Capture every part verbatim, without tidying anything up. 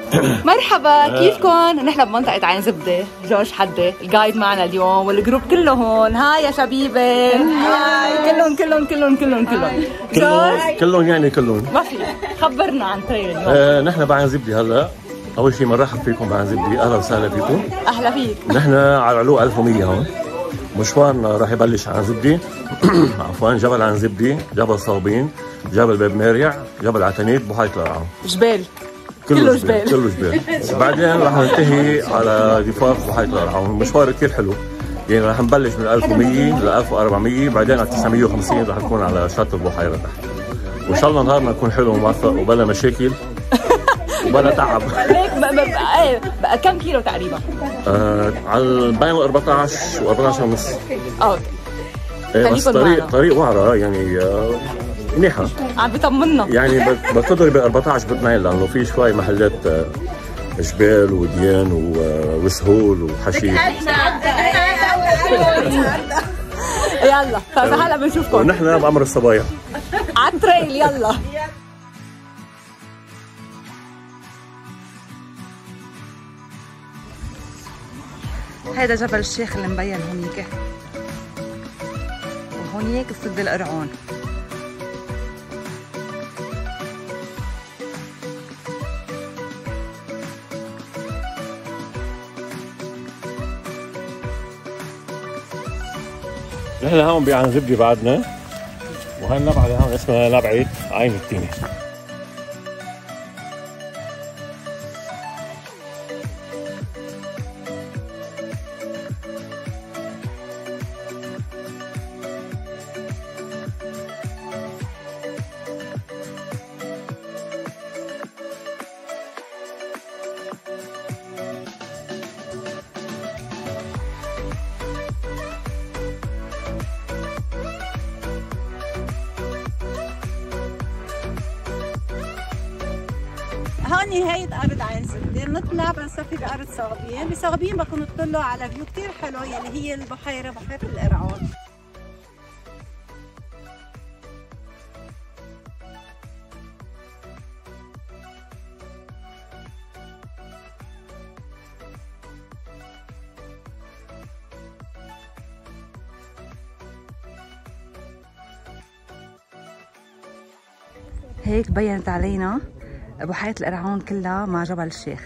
مرحبا، كيفكم؟ نحن بمنطقة عين زبدة، جورج حدة، الجايد معنا اليوم والجروب كله هون. هاي يا شبيبة، هاي كلهم كلهم كلهم كلهم كلهم جورج كلهم يعني كلهم. ما في، خبرنا عن تريل اليوم. آه نحن بعين زبدة هلا. أول شيء بنرحب فيكم بعين زبدة، أهلا وسهلا فيكم. أهلا فيك. نحن على علو ألف ومية هون. مشوارنا راح يبلش عن زبدة عفوا جبل عن زبدة، جبل صوبين، جبل باب ماريع، جبل عتنيت، بحيرة القرعون. جبال كله جبال كله جبال. بعدين راح ننتهي على ضفاف بحيرة القرعون. المشوار كثير حلو، يعني راح نبلش من ألف ومية ل ألف وأربعمية، بعدين على تسعمية وخمسين راح نكون على شط البحيرة تحت. وإن شاء الله نهارنا يكون حلو وموفق وبلا مشاكل وبلا تعب. ليك بقى, ايه بقى كم كيلو تقريبا؟ آه على بين أربعطعش وأربعطعش ونص. اوكي. ايه بس طريق طريق وعرة يعني آه منيحة. عم بيطمنا يعني بتضرب ب أربعطعش باثنين، لأنه في شوي محلات آه جبال وديان وسهول وحشيش. يلا فهلا بنشوفكم. ونحن بأمر الصبايا على التريل. يلا هيدا جبل الشيخ اللي مبين هونيك، وهونيك سد القرعون. نحن هون بعين زبدة بعدنا، وهي النبعة اللي هون اسمها نبعة عين التينة. هون نهاية أرض عين زبدة، بنطلع بنصفي بأرض صوبين، بصوبين بكون تطلوا على فيو كتير حلو يلي هي البحيرة، بحيرة القرعون. هيك بينت علينا بحيرة القرعون كلها مع جبل الشيخ.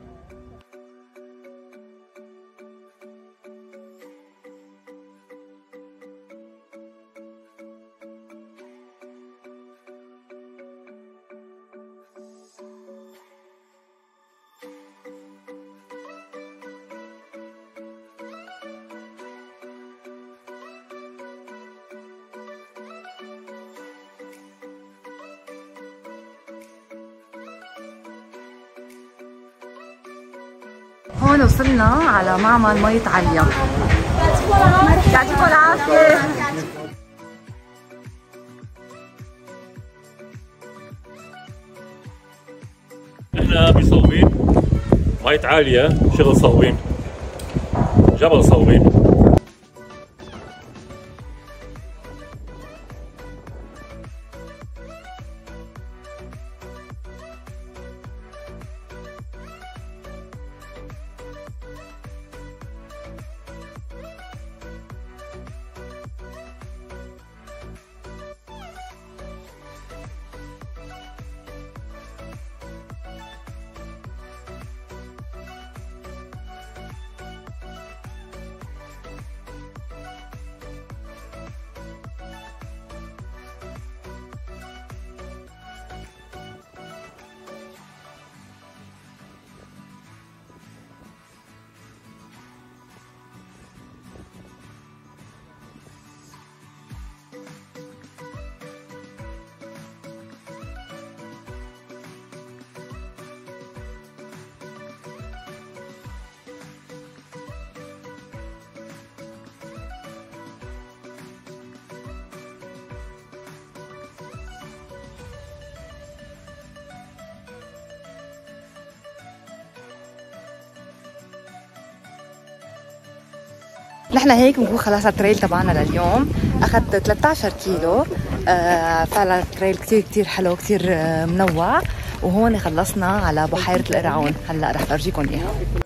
هون وصلنا على معمل مية عليا. يعطيكم العافية. نحن بصوبين، مية عالية، شغل صوبين، جبل صوبين. نحن هيك بنكون خلاص التريل تبعنا لليوم. اخذ ثلاثة عشر كيلو. آه فعلا التريل كتير كتير حلو، كتير آه منوع، وهون خلصنا على بحيرة القرعون. هلا رح فرجيكم اياها.